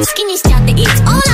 好きにしちゃって It's alright